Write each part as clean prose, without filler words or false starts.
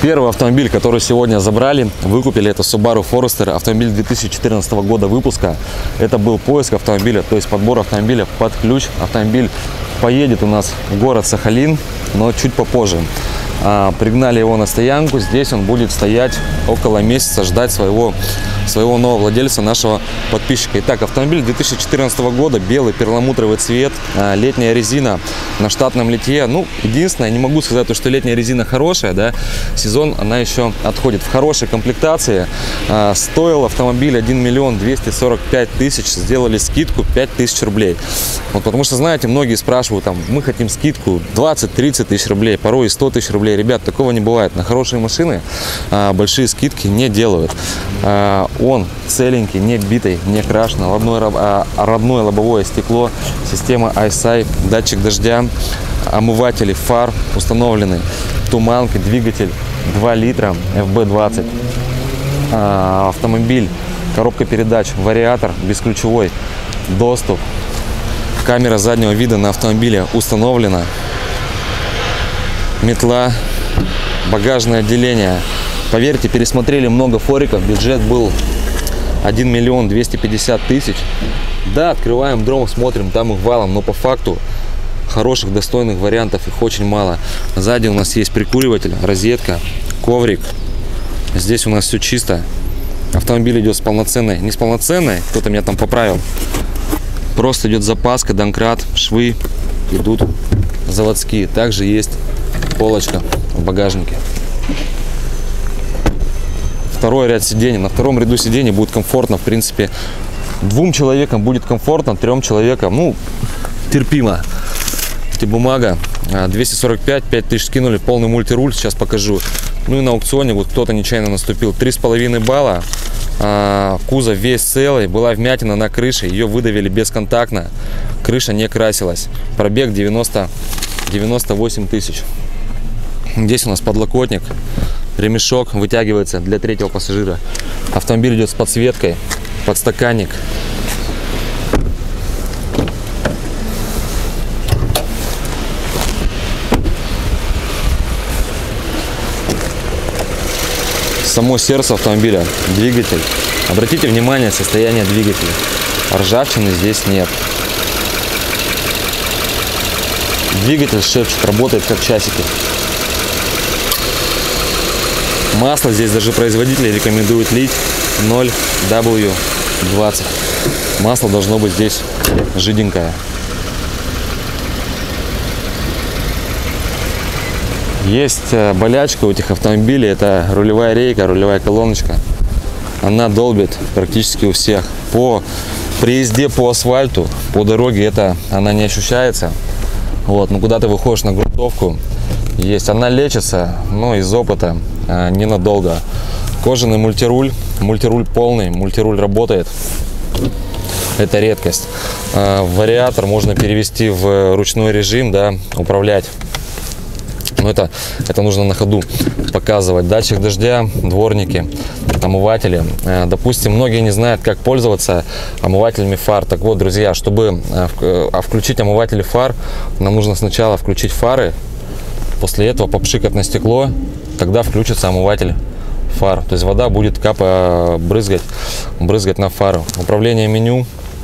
Первый автомобиль, который сегодня забрали, выкупили, это Subaru Forester, автомобиль 2014 года выпуска. Это был поиск автомобиля, то есть подбор автомобиля под ключ. Автомобиль поедет у нас в город Сахалин, но чуть попозже. Пригнали его на стоянку, здесь он будет стоять около месяца, ждать своего нового владельца, нашего подписчика. Итак, автомобиль 2014 года, белый перламутровый цвет, летняя резина на штатном литье. Ну, единственное, не могу сказать, что летняя резина хорошая, да, сезон она еще отходит. В хорошей комплектации. Стоил автомобиль 1 245 000, сделали скидку 5000 рублей. Вот, потому что, знаете, многие спрашивают, там, мы хотим скидку 20-30 тысяч рублей, порой и 100 тысяч рублей. Ребят, такого не бывает. На хорошие машины большие скидки не делают. Он целенький, не битый, не крашен, родное лобовое стекло, система EyeSight, датчик дождя, омыватели фар установлены, туманка, двигатель 2 литра, FB20. Автомобиль, коробка передач, вариатор, бесключевой доступ, камера заднего вида на автомобиле установлена, метла, багажное отделение. Поверьте, пересмотрели много фориков, бюджет был 1 250 000. Да, открываем дром, смотрим, там их валом, но по факту хороших, достойных вариантов их очень мало. Сзади у нас есть прикуриватель, розетка, коврик. Здесь у нас все чисто. Автомобиль идет с полноценной, не с полноценной, кто-то меня там поправил. Просто идет запаска, домкрат, швы идут заводские. Также есть полочка в багажнике. Второй ряд сидений. На втором ряду сидений будет комфортно, в принципе. 2 человекам будет комфортно, 3 человекам, ну, терпимо. Бумага 245, 5000 скинули, полный мультируль, сейчас покажу. Ну и на аукционе вот кто-то нечаянно наступил. 3,5 балла. Кузов весь целый, была вмятина на крыше, ее выдавили бесконтактно. Крыша не красилась. Пробег 98 тысяч. Здесь у нас подлокотник, ремешок вытягивается для 3-го пассажира. Автомобиль идет с подсветкой, подстаканник. Само сердце автомобиля, двигатель. Обратите внимание, состояние двигателя. Ржавчины здесь нет. Двигатель шепчет, работает как часики. Масло здесь даже производитель рекомендует лить 0W20. Масло должно быть здесь жиденькое. Есть болячка у этих автомобилей, это рулевая рейка, рулевая колоночка. Она долбит практически у всех. При езде по асфальту, по дороге она не ощущается. Вот, но куда ты выходишь на грунтовку, есть. Она лечится, но из опыта ненадолго. Кожаный мультируль, мультируль полный, мультируль работает. Это редкость. Вариатор можно перевести в ручной режим, да, управлять. Но это нужно на ходу показывать. Датчик дождя, дворники, омыватели. Допустим, многие не знают, как пользоваться омывателями фар. Так вот, друзья, чтобы включить омыватели фар, нам нужно сначала включить фары, после этого попшикать на стекло, тогда включится омыватель фар. То есть вода будет брызгать на фару. Управление меню,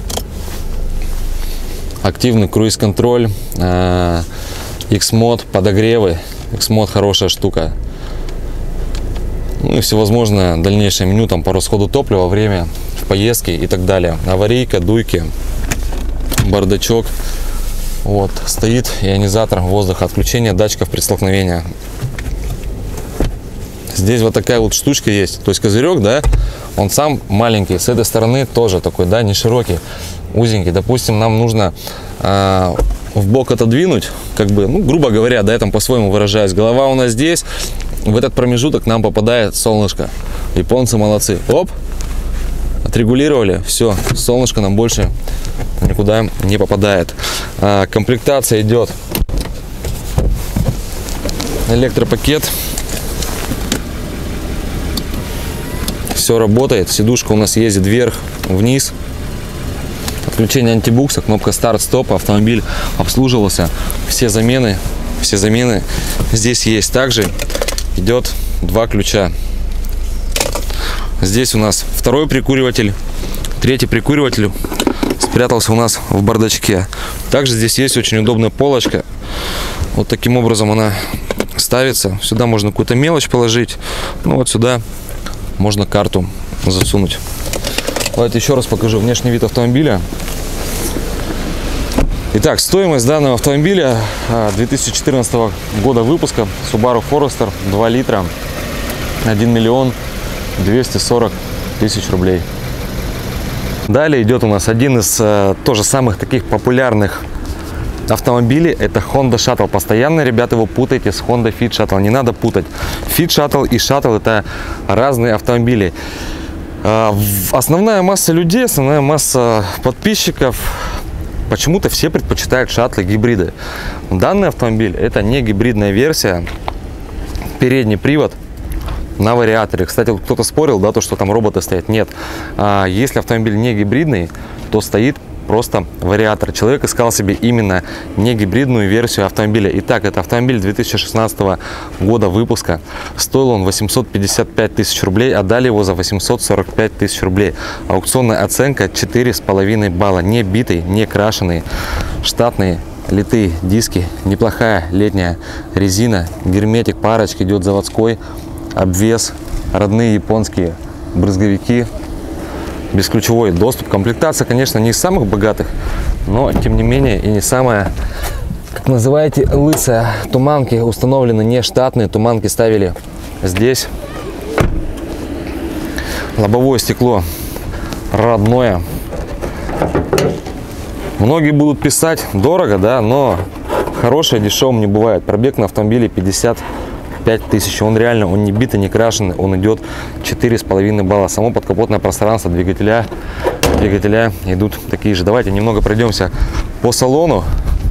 активный круиз-контроль, X-Mode, подогревы. X-Mode хорошая штука. Ну и всевозможное дальнейшее меню там по расходу топлива, время в поездке и так далее. Аварийка, дуйки, бардачок. Вот, стоит ионизатор воздуха, отключение датчиков при столкновении. Здесь вот такая вот штучка есть. То есть козырек, да, он сам маленький. С этой стороны тоже такой, да, не широкий, узенький. Допустим, нам нужно в бок отодвинуть, как бы, ну, грубо говоря, да, я там по-своему выражаюсь. Голова у нас здесь, в этот промежуток нам попадает солнышко. Японцы молодцы. Оп, отрегулировали, все, солнышко нам больше никуда не попадает. Комплектация идет электропакет. Все работает, сидушка у нас ездит вверх-вниз. Отключение антибукса, кнопка старт-стоп, автомобиль обслуживался, все замены здесь есть. Также идет 2 ключа. Здесь у нас второй прикуриватель, третий прикуриватель спрятался у нас в бардачке. Также здесь есть очень удобная полочка. Вот таким образом она ставится. Сюда можно какую-то мелочь положить. Ну вот сюда можно карту засунуть. Давайте еще раз покажу внешний вид автомобиля. Итак, стоимость данного автомобиля 2014 года выпуска Subaru Forester 2 литра, 1 миллион 240 тысяч рублей. Далее идет у нас один из тоже самых таких популярных автомобилей. Это Honda Shuttle. Постоянно, ребята, его путаете с Honda Fit Shuttle. Не надо путать. Fit Shuttle и Shuttle — это разные автомобили. Основная масса людей, основная масса подписчиков почему-то все предпочитают шаттлы, гибриды. Данный автомобиль — это не гибридная версия. Передний привод на вариаторе. Кстати, кто-то спорил, да, то, что там роботы стоят. Нет. Если автомобиль не гибридный, то стоит просто вариатор. Человек искал себе именно не гибридную версию автомобиля. Итак, это автомобиль 2016 года выпуска. Стоил он 855 тысяч рублей, отдали его за 845 тысяч рублей. Аукционная оценка 4,5 балла. Не битый, не крашеный, штатные литые диски, неплохая летняя резина, герметик, парочки идет заводской, обвес, родные японские брызговики, бесключевой доступ. Комплектация, конечно, не из самых богатых, но тем не менее и не самая, как называете, лысая. Туманки установлены не штатные, туманки ставили здесь. Лобовое стекло родное. Многие будут писать дорого, да, но хорошее дешевым не бывает. Пробег на автомобиле 55 тысяч. Он реально, он не битый, не крашеный, он идет 4,5 балла. Само подкапотное пространство двигателя идут такие же. Давайте немного пройдемся по салону.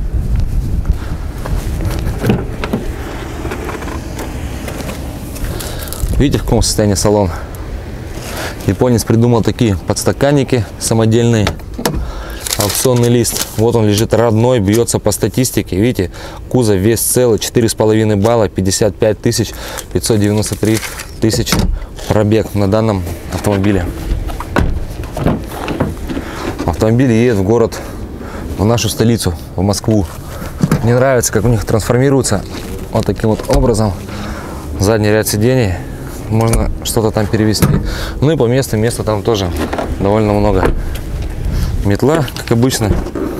Видите, в каком состоянии салон? Японец придумал такие подстаканники самодельные. Аукционный лист. Вот он лежит родной, бьется по статистике. Видите, кузов весь целый, 4,5 балла, 55 тысяч 593 тысячи пробег на данном автомобиле. Автомобиль едет в город, в нашу столицу, в Москву. Мне нравится, как у них трансформируется вот таким вот образом задний ряд сидений. Можно что-то там перевести. Ну и по месту, места там тоже довольно много. Метла, как обычно.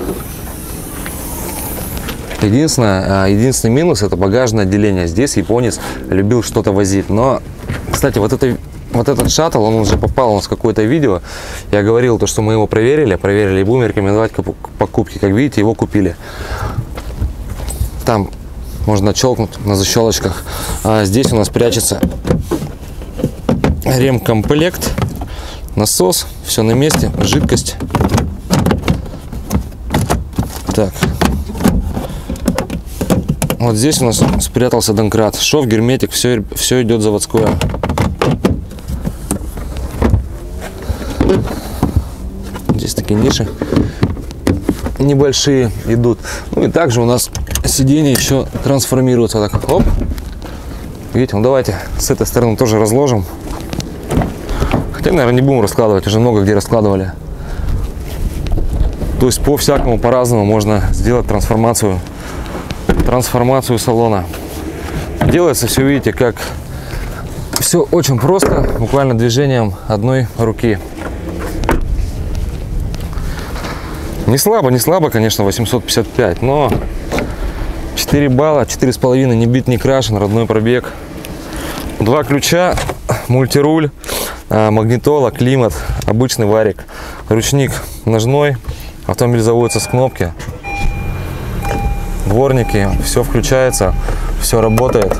Единственный минус — это багажное отделение. Здесь японец любил что-то возить. Но, кстати, вот этот шаттл, он уже попал у нас в какое-то видео. Я говорил, то, что мы его проверили и будем рекомендовать к покупке. Как видите, его купили. Там можно щелкнуть на защелочках. А здесь у нас прячется ремкомплект, насос, все на месте, жидкость. Так, вот здесь у нас спрятался домкрат, шов, герметик, все идет заводское. Здесь такие ниши небольшие идут. Ну и также у нас сиденье еще трансформируется. Так, оп. Видите, ну давайте с этой стороны тоже разложим. Хотя, наверное, не будем раскладывать, уже много где раскладывали. То есть по-всякому, по-разному можно сделать трансформацию салона. Делается все, видите, как все очень просто, буквально движением одной руки. Не слабо, конечно, 855, но 4 балла, 4,5, не бит, не крашен, родной пробег. 2 ключа, мультируль, магнитола, климат, обычный варик, ручник ножной. Автомобиль заводится с кнопки, дворники, все включается, все работает.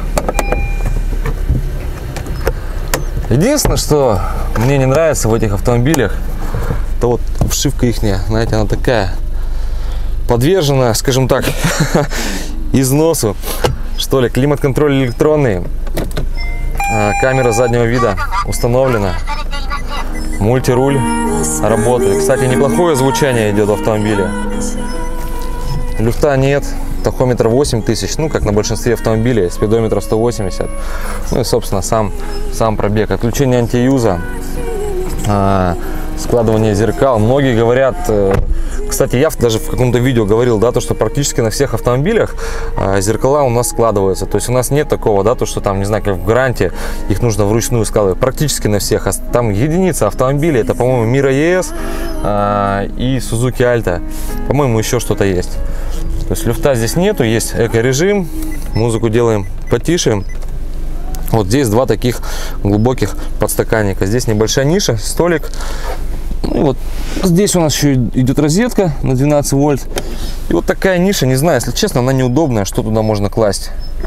Единственное, что мне не нравится в этих автомобилях, это вот обшивка ихняя, знаете, она такая подвержена, скажем так, износу, что ли. Климат-контроль электронный, камера заднего вида установлена, мультируль работает. Кстати, неплохое звучание идет в автомобиле. Люфта нет, тахометр 8000, ну, как на большинстве автомобилей, спидометр 180. Ну и, собственно, сам пробег. Отключение антиюза, складывание зеркал. Многие говорят, кстати, я даже в каком-то видео говорил, да, то, что практически на всех автомобилях зеркала у нас складываются. То есть у нас нет такого, да, то, что там, не знаю, как в Гранте, их нужно вручную складывать. Практически на всех. Там единица автомобилей, это, по-моему, Mira ES и Suzuki Alto. По-моему, еще что-то есть. То есть люфта здесь нету, есть эко-режим. Музыку делаем потише. Вот здесь два таких глубоких подстаканника. Здесь небольшая ниша, столик. Ну, вот здесь у нас еще идет розетка на 12 вольт. И вот такая ниша, не знаю, если честно, она неудобная, что туда можно класть.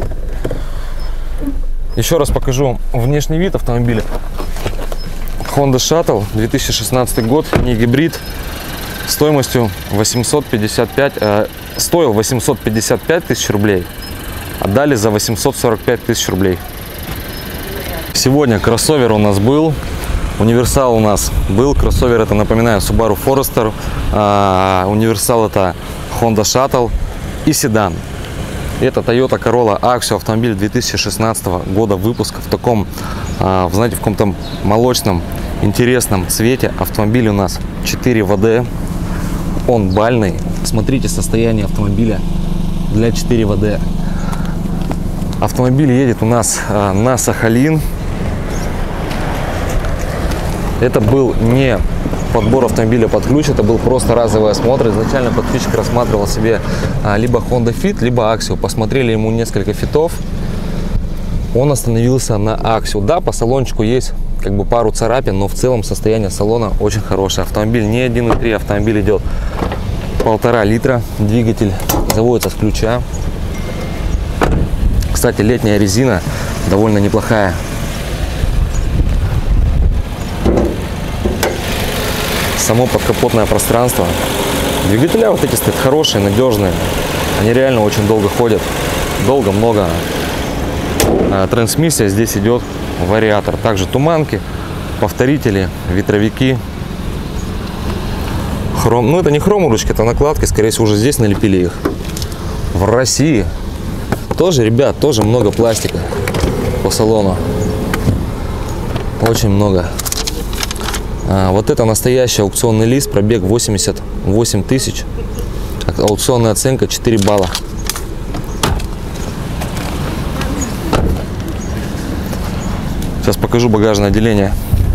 Еще раз покажу внешний вид автомобиля. Honda Shuttle, 2016 год, не гибрид, стоимостью 855, стоил 855 тысяч рублей, отдали за 845 тысяч рублей. Сегодня кроссовер у нас был, универсал у нас был. Кроссовер это, напоминаю, Subaru Forester, универсал это Honda Shuttle и седан. Это Toyota Corolla Axio, автомобиль 2016 года выпуска, в таком, знаете, в каком-то молочном интересном цвете. Автомобиль у нас 4 ВД, он бальный. Смотрите состояние автомобиля для 4 ВД. Автомобиль едет у нас на Сахалин. Это был не подбор автомобиля под ключ, это был просто разовый осмотр. Изначально подписчик рассматривал себе либо Honda Fit, либо Axio. Посмотрели ему несколько фитов, он остановился на Axio. Да, по салончику есть как бы пару царапин, но в целом состояние салона очень хорошее. Автомобиль не 1.3, автомобиль идет 1,5 литра. Двигатель заводится с ключа. Кстати, летняя резина довольно неплохая. Само подкапотное пространство. Двигателя вот эти стоят хорошие, надежные. Они реально очень долго ходят. Долго, много. Трансмиссия здесь идет вариатор. Также туманки, повторители, ветровики. Хром. Ну это не хромурочки, это накладки. Скорее всего, уже здесь налепили их. В России тоже, ребят, тоже много пластика по салону. Очень много. Вот это настоящий аукционный лист, пробег 88 тысяч, аукционная оценка 4 балла. Сейчас покажу багажное отделение.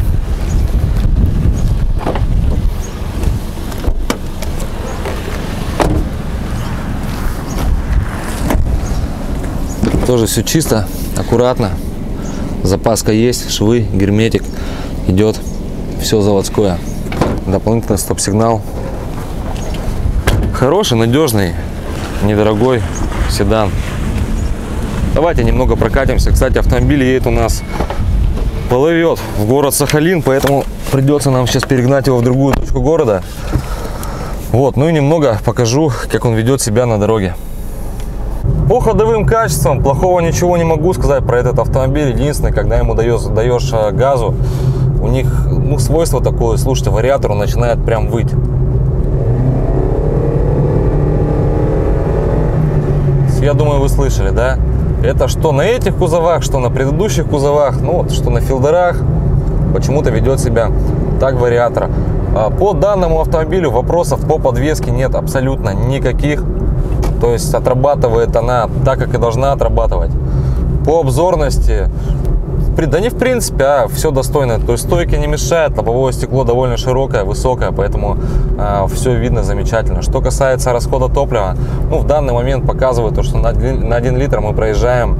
Тоже все чисто, аккуратно, запаска есть, швы, герметик идет. Все заводское. Дополнительный стоп-сигнал. Хороший, надежный, недорогой седан. Давайте немного прокатимся. Кстати, автомобиль едет у нас, плывет в город Сахалин, поэтому придется нам сейчас перегнать его в другую точку города. Вот, ну и немного покажу, как он ведет себя на дороге. По ходовым качествам плохого ничего не могу сказать про этот автомобиль. Единственное, когда ему даешь газу, у них свойство такое, слушайте, вариатор он начинает прям выть. Я думаю, вы слышали, да? Это что на этих кузовах, что на предыдущих кузовах, ну вот, что на филдерах, почему-то ведет себя так вариатор. По данному автомобилю вопросов по подвеске нет абсолютно никаких. То есть отрабатывает она так, как и должна отрабатывать. По обзорности, да не в принципе, а все достойно. То есть стойки не мешают, лобовое стекло довольно широкое, высокое, поэтому все видно замечательно. Что касается расхода топлива, ну, в данный момент показывает то, что на 1 литр мы проезжаем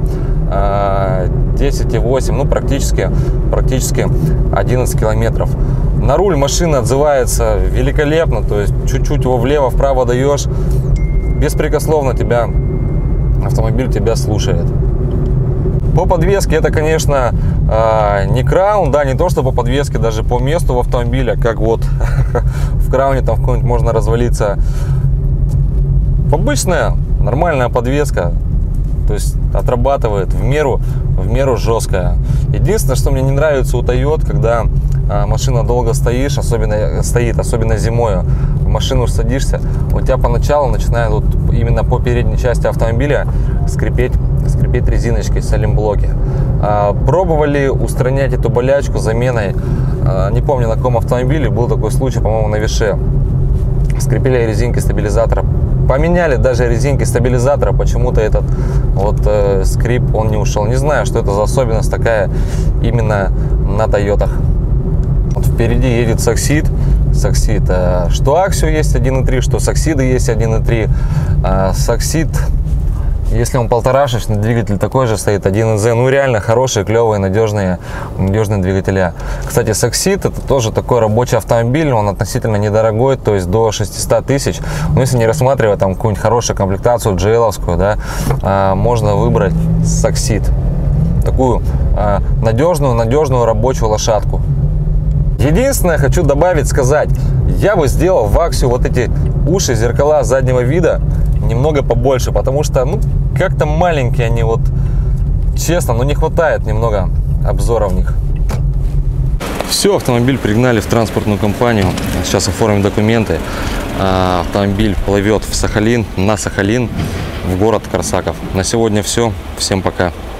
10,8, ну практически 11 километров. На руль машина отзывается великолепно, то есть чуть-чуть его влево-вправо даешь, беспрекословно автомобиль тебя слушает. По подвеске это, конечно, не краун, да, не то, что по подвеске, даже по месту в автомобиле, как вот в крауне там в какой-нибудь можно развалиться. Обычная, нормальная подвеска, то есть отрабатывает в меру жесткая. Единственное, что мне не нравится у Toyota, когда машина долго стоит, особенно зимой, в машину садишься, у тебя поначалу начинает вот именно по передней части автомобиля скрипеть резиночкой салимблоки. Пробовали устранять эту болячку заменой, не помню на каком автомобиле, был такой случай, по-моему, на Више. Скрепили резинки стабилизатора, поменяли даже резинки стабилизатора, почему-то этот вот скрип, он не ушел. Не знаю, что это за особенность такая именно на Тойотах. Вот впереди едет Саксид. Что Аксио есть 1.3, что Саксиды есть 1.3. Саксид, если он полторашечный, двигатель такой же стоит, 1.Z. Ну реально хорошие, клевые, надежные двигателя. Кстати, Саксид это тоже такой рабочий автомобиль, он относительно недорогой, то есть до 600 тысяч. Но если не рассматривать там какую-нибудь хорошую комплектацию GL-овскую, да, можно выбрать Саксид. Такую надежную рабочую лошадку. Единственное, хочу добавить, сказать, я бы сделал в Аксио вот эти уши, зеркала заднего вида немного побольше, потому что, ну, как-то маленькие они, вот, честно, но не хватает немного обзора в них. Все, автомобиль пригнали в транспортную компанию, сейчас оформим документы. Автомобиль плывет в Сахалин, на Сахалин, в город Корсаков. На сегодня все, всем пока.